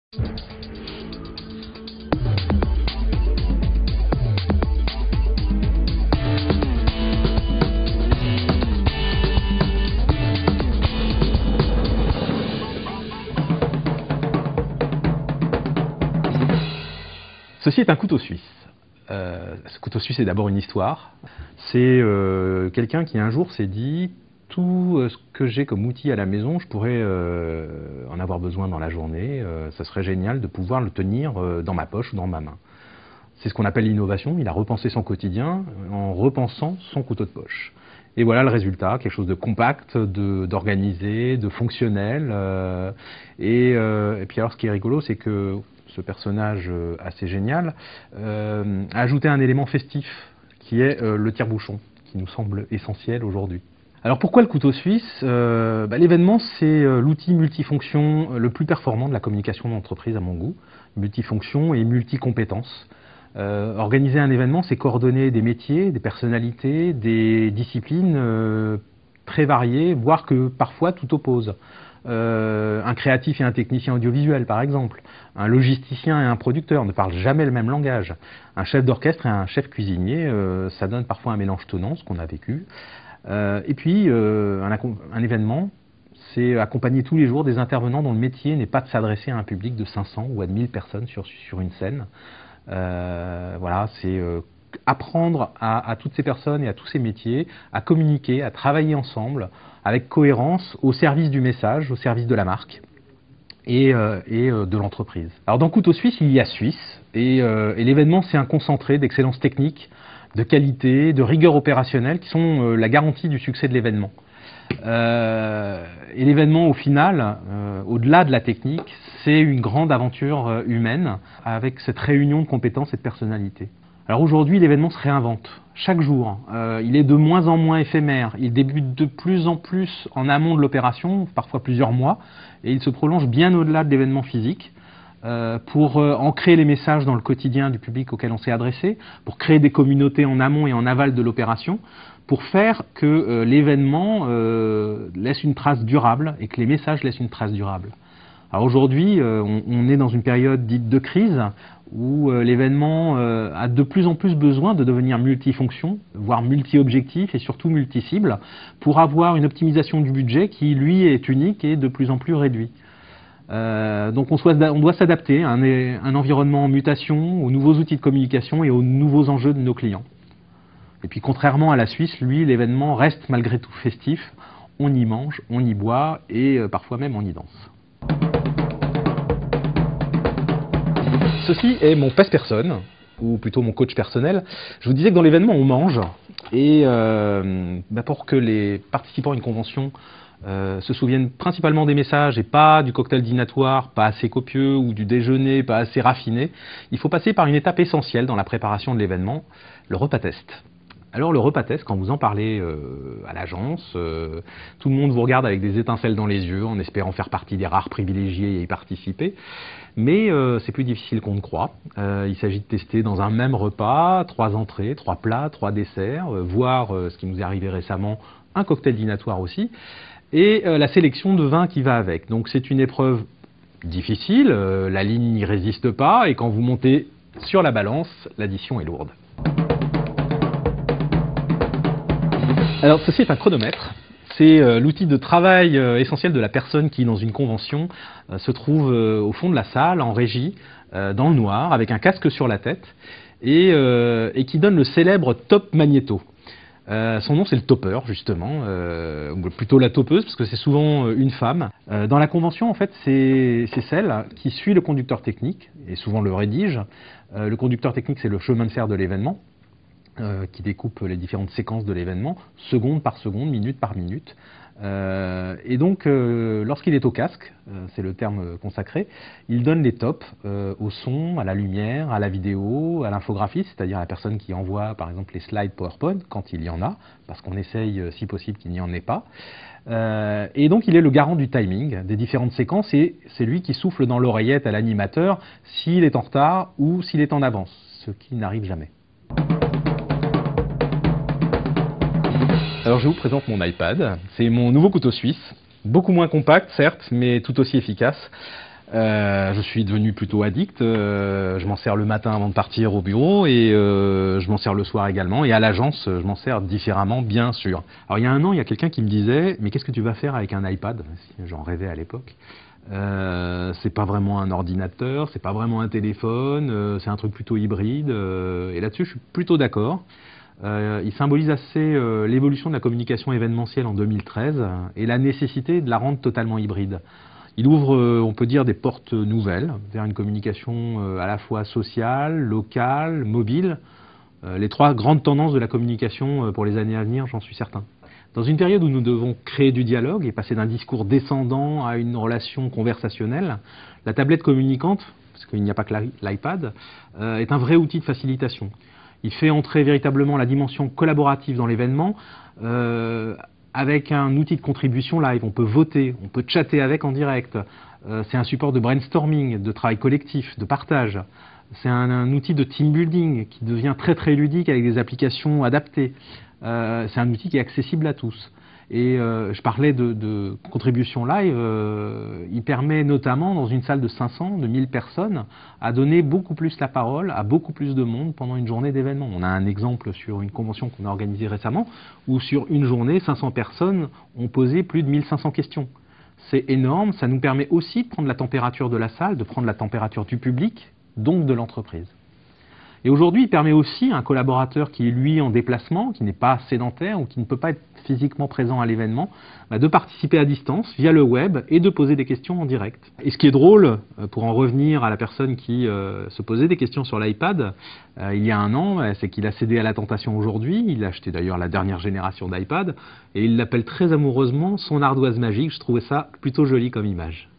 Ceci est un couteau suisse. Ce couteau suisse est d'abord une histoire. C'est quelqu'un qui un jour s'est dit tout ce que j'ai comme outil à la maison, je pourrais en avoir besoin dans la journée. Ça serait génial de pouvoir le tenir dans ma poche ou dans ma main. C'est ce qu'on appelle l'innovation. Il a repensé son quotidien en repensant son couteau de poche. Et voilà le résultat, quelque chose de compact, d'organisé, de fonctionnel. Et puis alors ce qui est rigolo, c'est que ce personnage assez génial a ajouté un élément festif qui est le tire-bouchon, qui nous semble essentiel aujourd'hui. Alors pourquoi le couteau suisse? L'événement, c'est l'outil multifonction le plus performant de la communication d'entreprise à mon goût, multifonction et multicompétences. Organiser un événement, c'est coordonner des métiers, des personnalités, des disciplines très variées, voire que parfois tout oppose. Un créatif et un technicien audiovisuel, par exemple. Un logisticien et un producteur ne parlent jamais le même langage. Un chef d'orchestre et un chef cuisinier, ça donne parfois un mélange tonnant, ce qu'on a vécu. Et puis, un événement, c'est accompagner tous les jours des intervenants dont le métier n'est pas de s'adresser à un public de 500 ou à 1000 personnes sur une scène. Voilà, c'est apprendre à toutes ces personnes et à tous ces métiers à communiquer, à travailler ensemble avec cohérence au service du message, au service de la marque et de l'entreprise. Alors dans Couteau Suisse, il y a Suisse et l'événement, c'est un concentré d'excellence technique, de qualité, de rigueur opérationnelle qui sont la garantie du succès de l'événement. Et l'événement, au final, au-delà de la technique, c'est une grande aventure humaine avec cette réunion de compétences et de personnalités. Alors aujourd'hui, l'événement se réinvente chaque jour. Il est de moins en moins éphémère. Il débute de plus en plus en amont de l'opération, parfois plusieurs mois, et il se prolonge bien au-delà de l'événement physique pour ancrer les messages dans le quotidien du public auquel on s'est adressé, pour créer des communautés en amont et en aval de l'opération, pour faire que l'événement laisse une trace durable et que les messages laissent une trace durable. Alors aujourd'hui, on est dans une période dite de crise où l'événement a de plus en plus besoin de devenir multifonction, voire multi-objectif et surtout multi-cible, pour avoir une optimisation du budget qui, lui, est unique et de plus en plus réduit. Donc on doit s'adapter à un environnement en mutation, aux nouveaux outils de communication et aux nouveaux enjeux de nos clients. Et puis contrairement à la Suisse, lui, l'événement reste malgré tout festif. On y mange, on y boit et parfois même on y danse. Ceci est mon pèse-personne, ou plutôt mon coach personnel. Je vous disais que dans l'événement, on mange. Et pour que les participants à une convention se souviennent principalement des messages et pas du cocktail dînatoire, pas assez copieux, ou du déjeuner, pas assez raffiné, il faut passer par une étape essentielle dans la préparation de l'événement, le repas test. Alors le repas test, quand vous en parlez à l'agence, tout le monde vous regarde avec des étincelles dans les yeux en espérant faire partie des rares privilégiés et y participer. Mais c'est plus difficile qu'on ne croit. Il s'agit de tester dans un même repas 3 entrées, 3 plats, 3 desserts, voire, ce qui nous est arrivé récemment, un cocktail dînatoire aussi, et la sélection de vins qui va avec. Donc c'est une épreuve difficile, la ligne n'y résiste pas, et quand vous montez sur la balance, l'addition est lourde. Alors ceci est un chronomètre, c'est l'outil de travail essentiel de la personne qui, dans une convention, se trouve au fond de la salle, en régie, dans le noir, avec un casque sur la tête, et qui donne le célèbre top magnéto. Son nom, c'est le topper, justement, ou plutôt la topeuse, parce que c'est souvent une femme. Dans la convention, en fait, c'est celle qui suit le conducteur technique, et souvent le rédige. Le conducteur technique, c'est le chemin de fer de l'événement, qui découpe les différentes séquences de l'événement, seconde par seconde, minute par minute. Et donc, lorsqu'il est au casque, c'est le terme consacré, il donne les tops au son, à la lumière, à la vidéo, à l'infographie, c'est-à-dire à la personne qui envoie par exemple les slides PowerPoint quand il y en a, parce qu'on essaye si possible qu'il n'y en ait pas. Et donc il est le garant du timing des différentes séquences et c'est lui qui souffle dans l'oreillette à l'animateur s'il est en retard ou s'il est en avance, ce qui n'arrive jamais. Alors je vous présente mon iPad, c'est mon nouveau couteau suisse, beaucoup moins compact certes, mais tout aussi efficace. Je suis devenu plutôt addict. Je m'en sers le matin avant de partir au bureau et je m'en sers le soir également. Et à l'agence, je m'en sers différemment, bien sûr. Alors il y a un an, il y a quelqu'un qui me disait « Mais qu'est-ce que tu vas faire avec un iPad ?» J'en rêvais à l'époque. C'est pas vraiment un ordinateur, c'est pas vraiment un téléphone, c'est un truc plutôt hybride. Et là-dessus, je suis plutôt d'accord. Il symbolise assez l'évolution de la communication événementielle en 2013 et la nécessité de la rendre totalement hybride. Il ouvre, on peut dire, des portes nouvelles vers une communication à la fois sociale, locale, mobile. Les trois grandes tendances de la communication pour les années à venir, j'en suis certain. Dans une période où nous devons créer du dialogue et passer d'un discours descendant à une relation conversationnelle, la tablette communicante, parce qu'il n'y a pas que l'iPad, est un vrai outil de facilitation. Il fait entrer véritablement la dimension collaborative dans l'événement avec un outil de contribution live. On peut voter, on peut chatter avec en direct. C'est un support de brainstorming, de travail collectif, de partage. C'est un outil de team building qui devient très très ludique avec des applications adaptées. C'est un outil qui est accessible à tous. Et je parlais de contribution live, il permet notamment dans une salle de 500, de 1000 personnes, à donner beaucoup plus la parole à beaucoup plus de monde pendant une journée d'événement. On a un exemple sur une convention qu'on a organisée récemment, où sur une journée, 500 personnes ont posé plus de 1500 questions. C'est énorme, ça nous permet aussi de prendre la température de la salle, de prendre la température du public, donc de l'entreprise. Et aujourd'hui, il permet aussi à un collaborateur qui est lui en déplacement, qui n'est pas sédentaire ou qui ne peut pas être physiquement présent à l'événement, de participer à distance via le web et de poser des questions en direct. Et ce qui est drôle, pour en revenir à la personne qui se posait des questions sur l'iPad, il y a un an, c'est qu'il a cédé à la tentation aujourd'hui. Il a acheté d'ailleurs la dernière génération d'iPad et il l'appelle très amoureusement son ardoise magique. Je trouvais ça plutôt joli comme image.